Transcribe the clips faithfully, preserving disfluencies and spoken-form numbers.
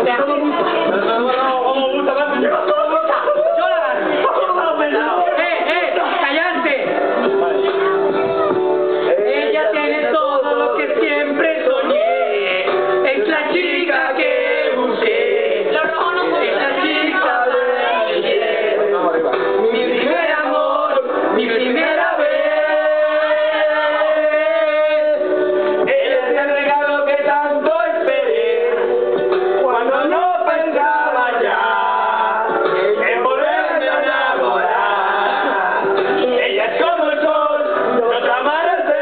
Todo gusta. Todo gusta, todo gusta. Yo la gano. ¡Eh, eh! ¡Callarse! Ella tiene todo lo que siempre soñé. Es la chica que busqué. Es la chica de mi piel. Mi primer amor, mi primera vez. Ella es el regalo que tanto esperé. Cuando no pensaba ya en volverme a enamorar. Ella es como el sol de otra amanecer.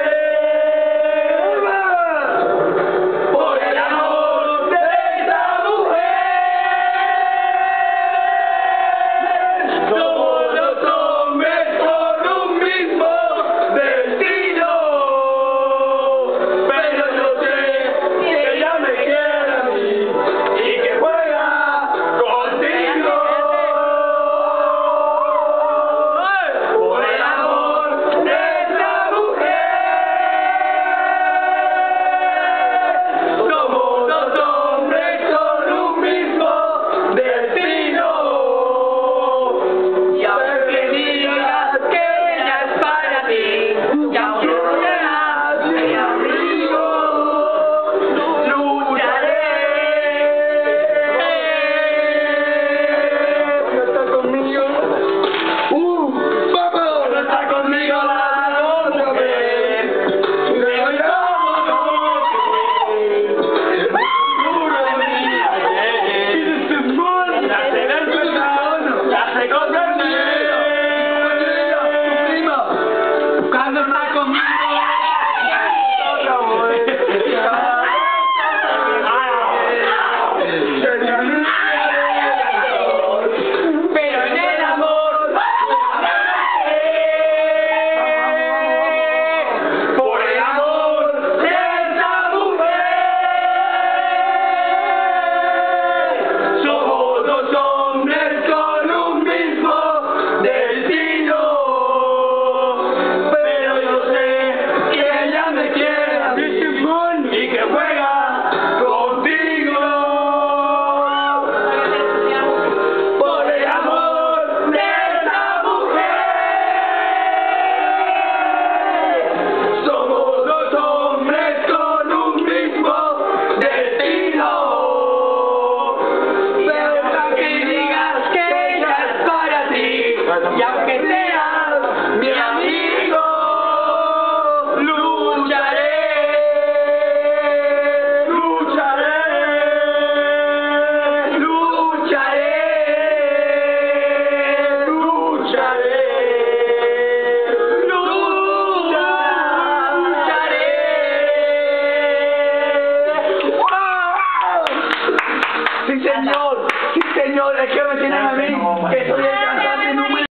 Por el amor de esta mujer. Somos los hombres con un mismo destino. Pero yo sé que ella me quiere a mí y que juega contigo. Por el amor de esta mujer. Somos dos hombres con un mismo destino. Y aunque digas que ella es para ti, y aunque seas mi amigo, lucharé. Cuando está conmigo, uh, vamos. Cuando está conmigo la otra vez, me oigo seguro de mí ayer. Ya se ve el perdón, ya se comprende. Tu prima, Cuando está conmigo. Pero en el amor, por el amor de esta mujer, somos dos hombres con un mismo destino. Pero yo sé que ella me quiere a mí y que juega contigo. Por el amor de esta mujer, somos dos hombres con un mismo destino. Pero aunque digas que ella es para ti, y aunque seas mi amigo, lucharé, lucharé, lucharé, lucharé, lucharé. ¡Wow! Sí, señor, sí, señor, es que me tienen a mí, que soy el